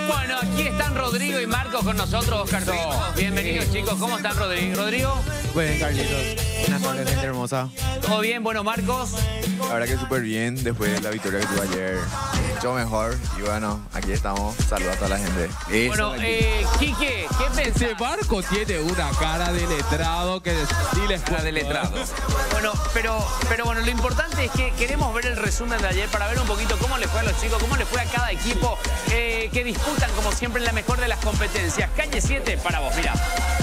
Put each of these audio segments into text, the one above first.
Bueno, aquí están Rodrigo y Marcos con nosotros, Oscar. Bienvenidos, chicos. ¿Cómo están, Rodrigo? ¿Rodrigo? Bien, Carlitos. Buenas tardes, gente hermosa. ¿Todo bien? Bueno, Marcos. La verdad que súper bien después de la victoria que tuve ayer. Mucho mejor. Y bueno, aquí estamos. Saludos a toda la gente. Bueno, Quique, ¿qué pensás? Ese Marco tiene una cara de letrado que diles Cara de letrado. Bueno, pero bueno, lo importante es que queremos ver el resumen de ayer para ver un poquito cómo le fue a los chicos, cómo le fue a cada equipo que disputan, como siempre, en la mejor de las competencias. Calle 7 para vos, mirá.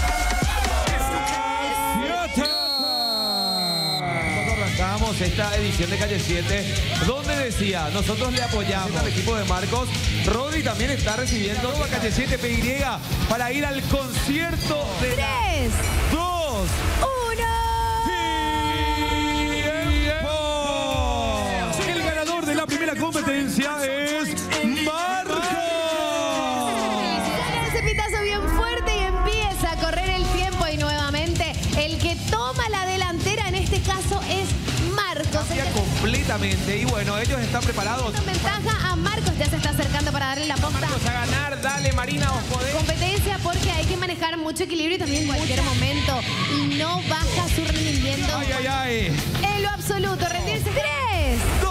Arrancamos esta edición de Calle 7, donde decía, nosotros le apoyamos al equipo de Marcos. Rodri también está recibiendo a Calle 7 PY para ir al concierto de 3, 2, 1. El ganador de la primera competencia es Marcos. Sale ese pitazo bien fuerte y empieza a correr el tiempo y nuevamente el que toma la delantera en este caso es Marcos. Cambia completamente y bueno, ellos están preparados. Con ventaja a Marcos, ya se está acercando para darle la posta. Marcos a ganar, dale Marina, vos podés. Competencia porque hay que manejar mucho equilibrio y también en cualquier momento. Y no baja su rendimiento. Ay, ay, ay. En lo absoluto, rendirse 3, 2,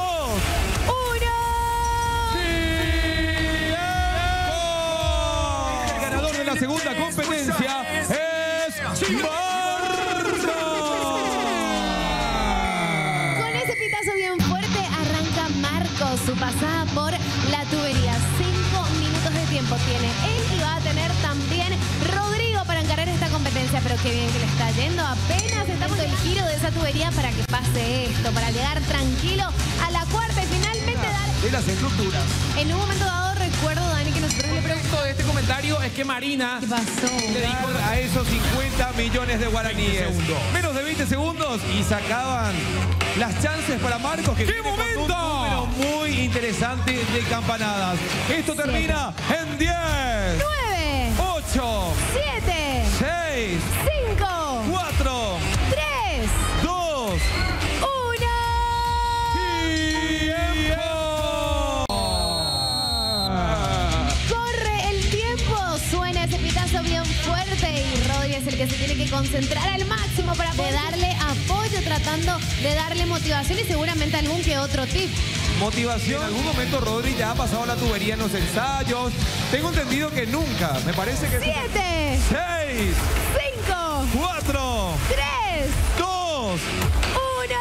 1. El ganador de la segunda competencia es Marcos. Con ese pitazo bien fuerte arranca Marcos su pasada por la tubería. 5 minutos de tiempo tiene él y va a tener también Rodrigo para encarar esta competencia. Pero qué bien que le está yendo. Apenas estamos en el giro de esa tubería para que pase esto, para llegar tranquilo a la cuarta y finalmente dar. De las estructuras. En un momento dado recuerdo, Dani, que nosotros le preguntamos. Esto de este comentario es que Marina ¿Qué pasó? le dijo a esos 50 millones de guaraníes. Menos de 20 segundos y sacaban las chances para Marcos, que ¡qué momento! Un número muy interesante de campanadas. Esto termina en 10, 9, 8, 7, 6, 5, 4, 3, 2, 1. Corre el tiempo, suena ese pitazo bien fuerte y Rodri es el que se tiene que concentrar al máximo para poder darle apoyo, tratando de darle motivación y seguramente algún que otro tip. Motivación. En algún momento Rodri ya ha pasado la tubería en los ensayos. Tengo entendido que nunca. Me parece que 7, 6, 5, 4, 3, 2, 1.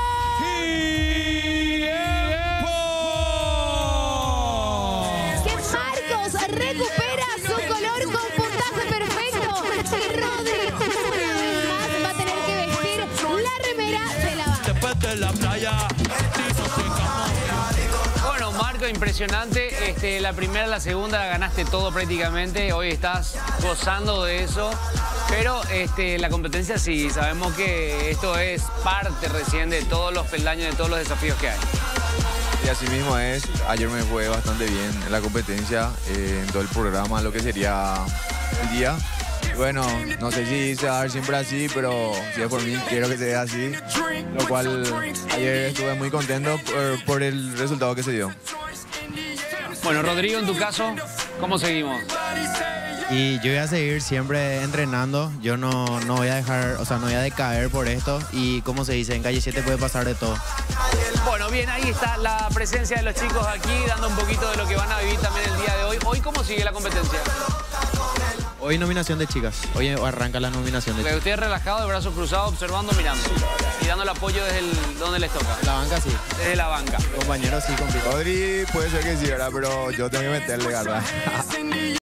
Que Marcos recupera su color con puntaje perfecto. Y Rodri, una vez más, va a tener que vestir la remera de la banda. Bueno, Marco, impresionante. La primera, la segunda la ganaste todo prácticamente. Hoy estás gozando de eso. Pero la competencia sí, sabemos que esto es parte recién de todos los peldaños, de todos los desafíos que hay. Y así mismo es. Ayer me fue bastante bien en la competencia, en todo el programa, lo que sería el día. Bueno, no sé si se va a dar siempre así, pero si es por mí, quiero que se dé así. Lo cual ayer estuve muy contento por el resultado que se dio. Bueno, Rodrigo, en tu caso, ¿cómo seguimos? Y yo voy a seguir siempre entrenando, yo no voy a dejar, o sea, no voy a decaer por esto y como se dice, en Calle 7 puede pasar de todo. Bueno, bien, ahí está la presencia de los chicos aquí, dando un poquito de lo que van a vivir también el día de hoy. ¿Hoy cómo sigue la competencia? Hoy nominación de chicas, hoy arranca la nominación de chicas. Ustedes relajados, de brazos cruzados, observando, mirando y dando el apoyo desde donde les toca. La banca sí. Desde la banca. Compañeros sí, complicado. Rodri puede ser que sí, ¿verdad? Pero yo tengo que meterle, ¿verdad?